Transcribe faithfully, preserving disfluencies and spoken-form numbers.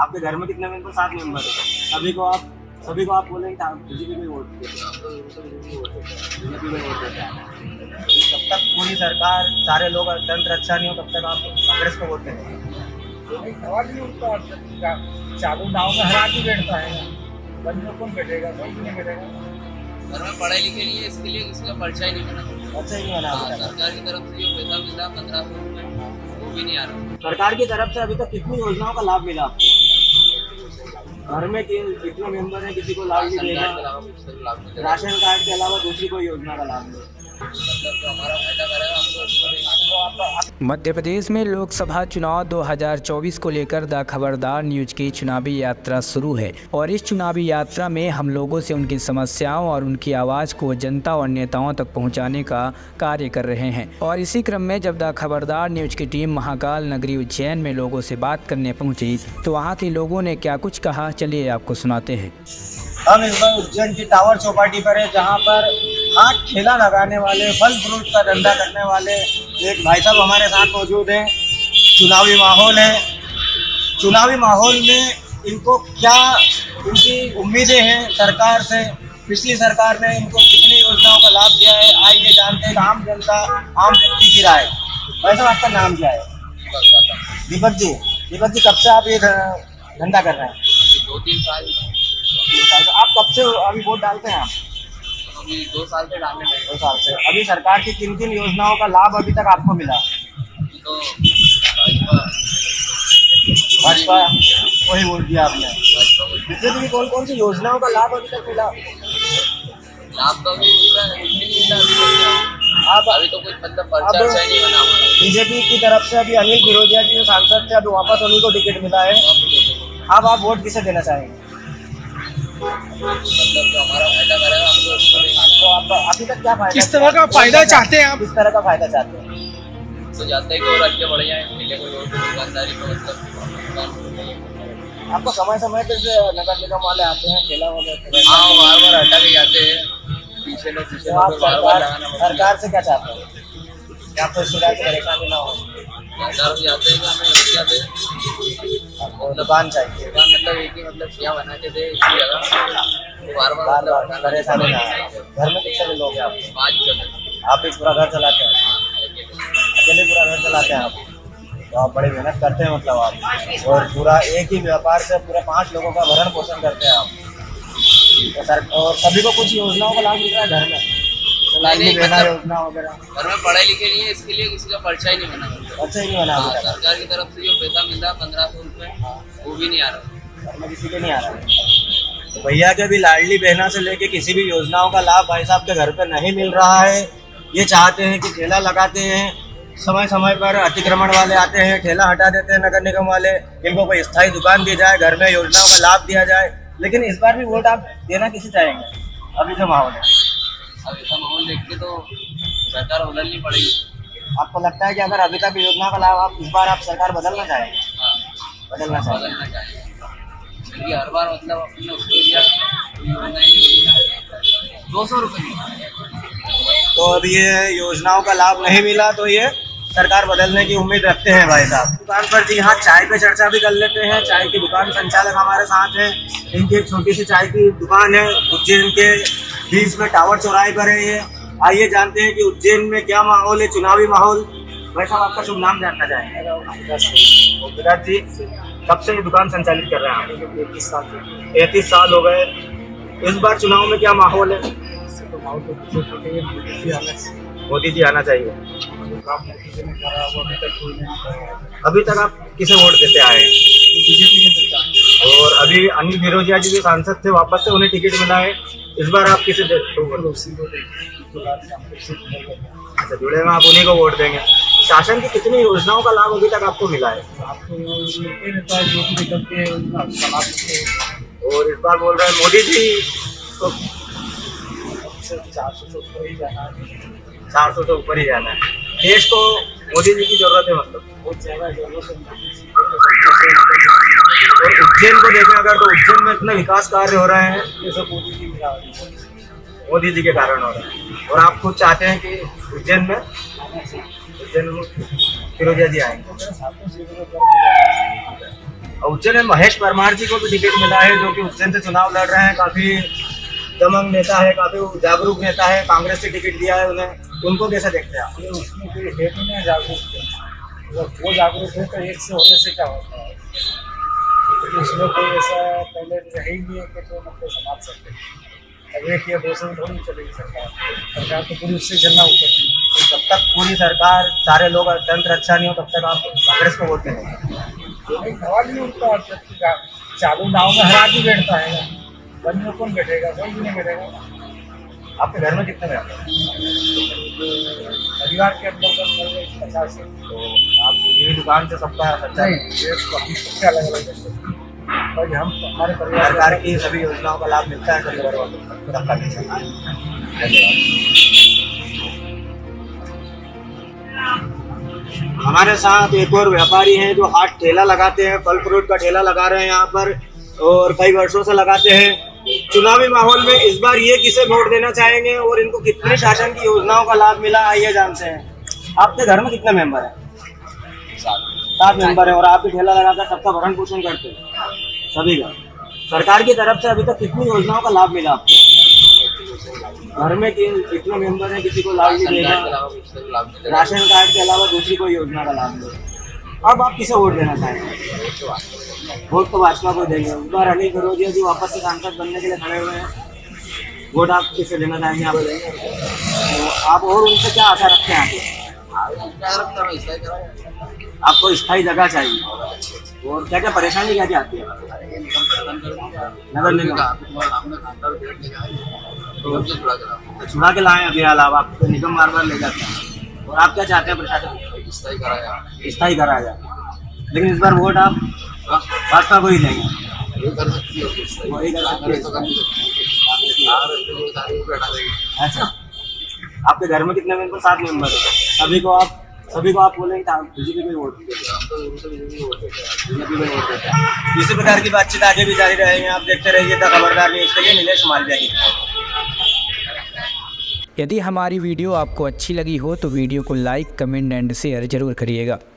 आपके घर में कितने मेंबर? सात मेंबर है। सभी को आप सभी को आप बोलेंगे बीजेपी को वोट देते हैं, बीजेपी को वोट देते हैं। जब तक पूरी सरकार सारे लोग तंत्र अच्छा नहीं हो तब तक आप कांग्रेस को वोट देंगे? सवाल ही उनका चालू नाव में हरा के बैठता है, बंद में कौन बैठेगा? कोई नहीं बैठेगा। घर में पढ़ाई लिखे नहीं है, इसके लिए किसी का पर्चा ही नहीं बना। पर्चा ही नहीं बना। सरकार की तरफ से जो पैसा मिला पंद्रह सौ रुपये वो भी नहीं आ रहा। सरकार की तरफ से अभी तक कितनी योजनाओं का लाभ मिला आपको? घर में कितने मेंबर हैं, किसी को लाभ नहीं देगा? राशन कार्ड के अलावा दूसरी कोई योजना का लाभ नहीं। मध्य प्रदेश में लोकसभा चुनाव दो हज़ार चौबीस को लेकर द खबरदार न्यूज की चुनावी यात्रा शुरू है और इस चुनावी यात्रा में हम लोगों से उनकी समस्याओं और उनकी आवाज़ को जनता और नेताओं तक पहुंचाने का कार्य कर रहे हैं। और इसी क्रम में जब द खबरदार न्यूज की टीम महाकाल नगरी उज्जैन में लोगों से बात करने पहुंची तो वहां के लोगों ने क्या कुछ कहा, चलिए आपको सुनाते हैं। हम इस बार उज्जैन की टावर चौपाटी पर है, जहाँ पर हाथ ठेला लगाने वाले, फल फ्रूट का धंधा करने वाले एक भाई साहब हमारे साथ मौजूद हैं। चुनावी माहौल है, चुनावी माहौल में इनको क्या उनकी उम्मीदें हैं सरकार से, पिछली सरकार ने इनको कितनी योजनाओं का लाभ दिया है, आइए जानते हैं आम जनता आम व्यक्ति की राय। भाई साहब आपका नाम क्या है? दीपक जी। दीपक जी, कब से आप ये धंधा कर रहे हैं? दो तीन साल। आप कब से अभी वोट डालते हैं? आप अभी दो साल से डालने लगे। दो साल से। अभी सरकार की किन किन योजनाओं का लाभ अभी तक आपको मिला? तो भाजपा भाजपा वही वोट दिया आपने। इससे भी कौन कौन सी योजनाओं का लाभ अभी तक मिला? लाभ तो अभी मिला आप अभी तो कुछ मतलब पर्चा नहीं बना हमारा। बीजेपी की तरफ से अभी अनिल फिरोजिया जी जो सांसद थे, अभी वापस उन्हीं को टिकट मिला है। अब आप वोट किसे देना चाहेंगे? मतलब जो हमारा फायदा करेगा हमको। तो आप अभी तक क्या फायदा, किस तरह का फायदा चाहते हैं आप? किस तरह का फायदा चाहते हैं? तो जाते हैं कि और आगे बढ़ जाए, मिले कोई और दुकानदारी को मतलब। आपको समय समय पे से नगर निगम वाले आते हैं, ठेला वाले? हाँ, बार बार हटा के जाते हैं, पीछे लोग पीछे तो आप लोग बार बार सरकार लगाना। सरकार से क्या चाहते हैं कि आपको इस प्रकार की परेशानी ना हो? सरकार से जाते हैं कि हमें लग जाते हैं आपको दुकान चाहिए, दुकान मतलब एक ही मतलब क्या बना के दे इसकी जगह, तो बार बार बार बार मतलब परेशानी ना हो। घर में कितने लोग हैं आप? पाँच सदस्य आप ही पूरा घर चलाते हैं? अकेले पूरा घर चलाते हैं आप? तो आप बड़ी मेहनत करते हैं मतलब आप, और पूरा एक ही व्यापार से पूरे पांच लोगों का भरण पोषण करते हैं आप। तो सर, और सभी को कुछ योजनाओं का लाभ मिल रहा है घर में? लाडली बहना योजना वगैरह? घर में पढ़ाई लिखे नहीं है, इसके लिए किसी का पर्चा ही नहीं बना। अच्छा ही नहीं बना? हाँ, सरकार की तरफ से जो पैसा मिल रहा है पंद्रह सौ रुपये वो भी नहीं आ रहा। घर में किसी के नहीं आ रहा है। तो भैया के भी लाडली बहना से लेके किसी भी योजनाओं का लाभ भाई साहब के घर पे नहीं मिल रहा है। ये चाहते हैं कि ठेला लगाते हैं, समय समय पर अतिक्रमण वाले आते हैं, ठेला हटा देते हैं नगर निगम वाले, इनको कोई स्थायी दुकान दी जाए, घर में योजनाओं का लाभ दिया जाए। लेकिन इस बार भी वोट आप देना किसे चाहेंगे अभी जो माहौल है? अब ऐसा माहौल देख के तो सरकार बदलनी पड़ेगी। आपको लगता है कि अगर अभी तक योजना का लाभ आप इस बार आप सरकार बदलना चाहेंगे? हाँ, बदलना चाहेंगे। बदलना चाहिए क्योंकि हर बार मतलब अपने उसको दिया दो सौ रुपये। तो अब ये योजनाओं का लाभ नहीं मिला तो ये सरकार बदलने की उम्मीद रखते हैं भाई साहब। दुकान पर जी हाँ, चाय पे चर्चा भी कर लेते हैं। चाय की दुकान संचालक हमारे साथ हैं। इनकी एक छोटी सी चाय की दुकान है, उज्जैन के बीच में टावर चौराहे पर है ये। आइए जानते हैं कि उज्जैन में क्या माहौल है, चुनावी माहौल। भाई साहब आपका शुभ नाम जानना चाहेंगे? विराट जी, कब से ये दुकान संचालित कर रहे हैं आप? इक्कीस साल से। इकतीस साल हो गए। इस बार चुनाव में क्या माहौल है? मोदी जी आना चाहिए। अभी तक आप किसे वोट देते आए हैं? बीजेपी के देता। और अभी अनिल फिरोजिया जी जो सांसद थे वापस से उन्हें टिकट मिला है, इस बार आप किसे दे? अच्छा, जुड़े में आप उन्हीं को वोट देंगे। शासन की कितनी योजनाओं का लाभ अभी तक आपको मिला है? और इस बार बोल रहे हैं मोदी जी तो चार सौ से ऊपर ही जाना है। चार सौ से ऊपर ही जाना है। देश को मोदी जी की जरूरत है, मतलब बहुत ज्यादा जरूरत है। और उज्जैन को देखें अगर तो उज्जैन में इतने विकास कार्य हो रहे हैं, ये सब मोदी जी मोदी जी के कारण हो रहा है। और आप खुद चाहते हैं कि उज्जैन में उज्जैन में फिरोजिया जी आएंगे। और उज्जैन में महेश परमार जी को भी टिकट मिला है, जो कि उज्जैन से चुनाव लड़ रहे हैं। काफ़ी दमंग नेता है, काफ़ी जागरूक नेता है, कांग्रेस से टिकट दिया है उन्हें। उनको कैसे देखते हैं आप? उसमें कोई है भी नहीं जागरूक। अगर वो जागरूक है तो एक से होने से क्या होता है, तो उसमें कोई ऐसा पहले रह ही नहीं है कि जो मतलब समाज सकते। अब एक या दो से थोड़ी चलेगी सरकार, सरकार तो पूरी उससे चलना ऊपर। जब तक पूरी सरकार, सारे लोग तंत्र अच्छा नहीं हो, तब तक आप कांग्रेस को वोट करेंगे? सवाल ही उठता है, चालू नाव में हर आदमी बैठता है, बंद में कौन बैठेगा? कोई भी नहीं बैठेगा। आपके घर में कितने मेंबर हैं? परिवार के अंदर का पचास है। तो आप यही दुकान से सबका सच्चा नहीं, ये तो हम सबसे अलग अलग है। और हम हमारे परिवार सरकार की सभी योजनाओं का लाभ मिलता है सभी वर्गों को। सबका धन्यवाद। हमारे साथ एक और व्यापारी हैं जो हाट ठेला लगाते हैं, फल फ्रूट का ठेला लगा रहे हैं यहाँ पर और कई वर्षों से लगाते हैं। चुनावी माहौल में इस बार ये किसे वोट देना चाहेंगे और इनको कितने शासन की योजनाओं का लाभ मिला, आइए जानते हैं। आपके घर में कितने मेंबर हैं? सात मेंबर हैं। और आप भी ठेला लगाकर सबका भरण पोषण करते हैं सभी का। सरकार की तरफ से अभी तक कितनी योजनाओं का लाभ मिला आपको? घर में कितने मेंबर हैं, किसी को लाभ नहीं देगा? राशन कार्ड के अलावा दूसरी कोई योजना का लाभ नहीं। अब आप किसे वोट देना चाहेंगे? वोट तो भाजपा को देंगे। उस बार अनिल फिरोजिया जी वापस से सांसद बनने के लिए खड़े हुए हैं, वोट आप किसे देना चाहेंगे? आप देंगे तो आप और उनसे क्या आशा रखते हैं? आपको स्थायी जगह चाहिए और क्या क्या परेशानी क्या क्या आती है? नगर निगम तो छुड़ा के लाए अभी अलावा आप तो निगम बार बार ले जाते हैं। और आप क्या चाहते हैं प्रशासन? स्थायी कराया स्थायी कराया जाए। लेकिन इस बार वोट आप भाजपा को ही देंगे? वही कर सकते हैं। अच्छा, आपके घर में कितने मेंबर? सात मेंबर है। सभी को आप सभी को आप बोलेंगे बीजेपी को वोट देते हैं। इसी प्रकार की बातचीत आगे भी जारी रहेगी। आप देखते रहिए द खबरदार न्यूज़ के लिए नीलेश मालविया की। यदि हमारी वीडियो आपको अच्छी लगी हो तो वीडियो को लाइक, कमेंट एंड शेयर जरूर करिएगा।